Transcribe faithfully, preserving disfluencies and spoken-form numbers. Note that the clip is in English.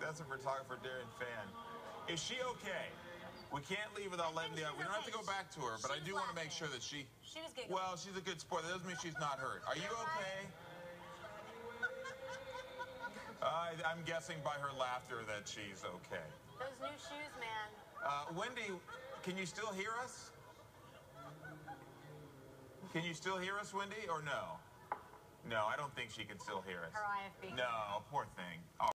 That's a photographer, Darren Fan. Is she okay? We can't leave without letting the. We don't have to go back to her, but I do want to make sure that she. She was giggling. Well, she's a good sport. That doesn't mean she's not hurt. Are you okay? Uh, I'm guessing by her laughter that she's okay. Those new shoes, man. Uh, Wendy, can you still hear us? Can you still hear us, Wendy, or no? No, I don't think she can still hear us. Her I F B. No, poor thing. Oh.